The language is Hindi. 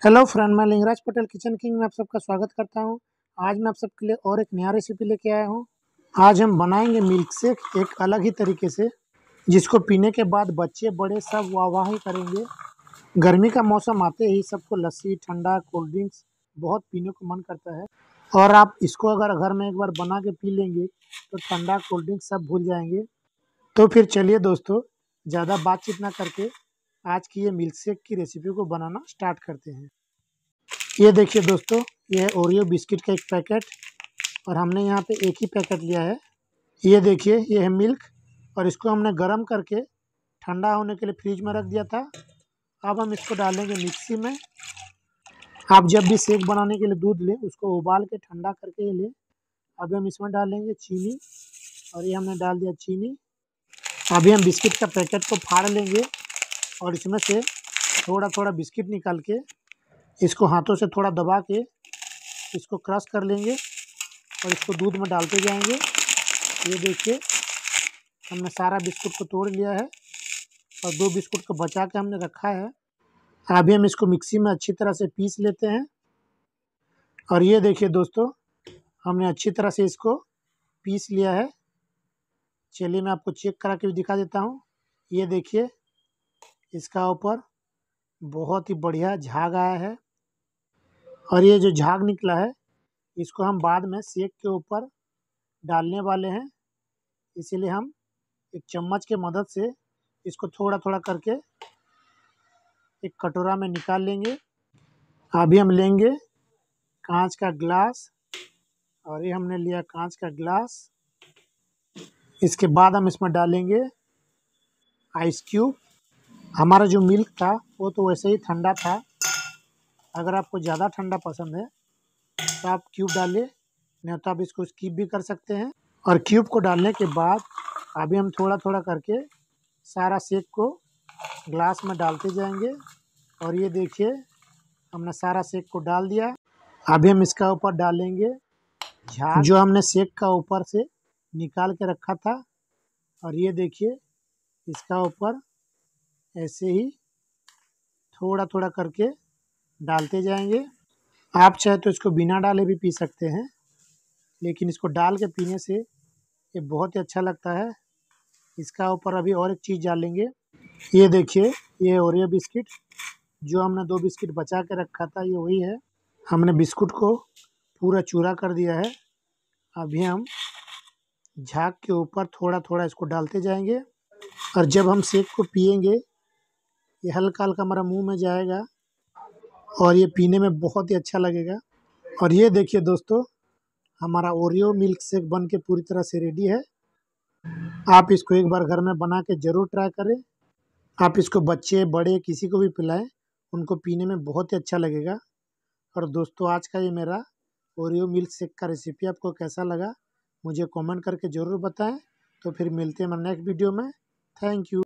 हेलो फ्रेंड, मैं लिंगराज पटेल किचन किंग में आप सबका स्वागत करता हूं। आज मैं आप सबके लिए और एक नया रेसिपी लेके आया हूं। आज हम बनाएंगे मिल्क शेक एक अलग ही तरीके से, जिसको पीने के बाद बच्चे बड़े सब वाह ही करेंगे। गर्मी का मौसम आते ही सबको लस्सी, ठंडा, कोल्ड ड्रिंक्स बहुत पीने को मन करता है। और आप इसको अगर घर में एक बार बना के पी लेंगे तो ठंडा, कोल्ड ड्रिंक्स सब भूल जाएंगे। तो फिर चलिए दोस्तों, ज़्यादा बातचीत ना करके आज की ये मिल्क शेक की रेसिपी को बनाना स्टार्ट करते हैं। ये देखिए दोस्तों, ये है ओरियो बिस्किट का एक पैकेट और हमने यहाँ पे एक ही पैकेट लिया है। ये देखिए, ये है मिल्क और इसको हमने गर्म करके ठंडा होने के लिए फ्रिज में रख दिया था। अब हम इसको डालेंगे मिक्सी में। आप जब भी शेक बनाने के लिए दूध लें, उसको उबाल के ठंडा करके लें। अभी हम इसमें डालेंगे चीनी और ये हमने डाल दिया चीनी। अभी हम बिस्किट का पैकेट को फाड़ लेंगे और इसमें से थोड़ा थोड़ा बिस्किट निकाल के इसको हाथों से थोड़ा दबा के इसको क्रश कर लेंगे और इसको दूध में डालते जाएंगे। ये देखिए, हमने सारा बिस्कुट को तोड़ लिया है और 2 बिस्कुट को बचा के हमने रखा है। अभी हम इसको मिक्सी में अच्छी तरह से पीस लेते हैं। और ये देखिए दोस्तों, हमने अच्छी तरह से इसको पीस लिया है। चलिए मैं आपको चेक करा के भी दिखा देता हूँ। ये देखिए, इसका ऊपर बहुत ही बढ़िया झाग आया है और ये जो झाग निकला है इसको हम बाद में शेक के ऊपर डालने वाले हैं। इसीलिए हम एक चम्मच के मदद से इसको थोड़ा थोड़ा करके एक कटोरा में निकाल लेंगे। अभी हम लेंगे कांच का ग्लास और ये हमने लिया कांच का ग्लास। इसके बाद हम इसमें डालेंगे आइस क्यूब। हमारा जो मिल्क था वो तो वैसे ही ठंडा था। अगर आपको ज़्यादा ठंडा पसंद है तो आप क्यूब डालिए, नहीं तो आप इसको स्किप भी कर सकते हैं। और क्यूब को डालने के बाद अभी हम थोड़ा थोड़ा करके सारा शेक को ग्लास में डालते जाएंगे। और ये देखिए, हमने सारा शेक को डाल दिया। अभी हम इसका ऊपर डालेंगे झाग जो हमने शेक का ऊपर से निकाल के रखा था। और ये देखिए, इसका ऊपर ऐसे ही थोड़ा थोड़ा करके डालते जाएंगे। आप चाहे तो इसको बिना डाले भी पी सकते हैं, लेकिन इसको डाल के पीने से ये बहुत ही अच्छा लगता है। इसका ऊपर अभी और एक चीज़ डालेंगे। ये देखिए, ये ओरियो बिस्किट जो हमने 2 बिस्किट बचा के रखा था, ये वही है। हमने बिस्कुट को पूरा चूरा कर दिया है। अभी हम झाग के ऊपर थोड़ा थोड़ा इसको डालते जाएंगे और जब हम शेक को पिएंगे ये हल्का हल्का हमारा मुंह में जाएगा और ये पीने में बहुत ही अच्छा लगेगा। और ये देखिए दोस्तों, हमारा ओरियो मिल्क शेक बन के पूरी तरह से रेडी है। आप इसको एक बार घर में बना के ज़रूर ट्राई करें। आप इसको बच्चे बड़े किसी को भी पिलाएं, उनको पीने में बहुत ही अच्छा लगेगा। और दोस्तों, आज का ये मेरा ओरियो मिल्क शेक का रेसिपी आपको कैसा लगा मुझे कमेंट करके ज़रूर बताएं। तो फिर मिलते हैं हमारे नेक्स्ट वीडियो में। Thank you.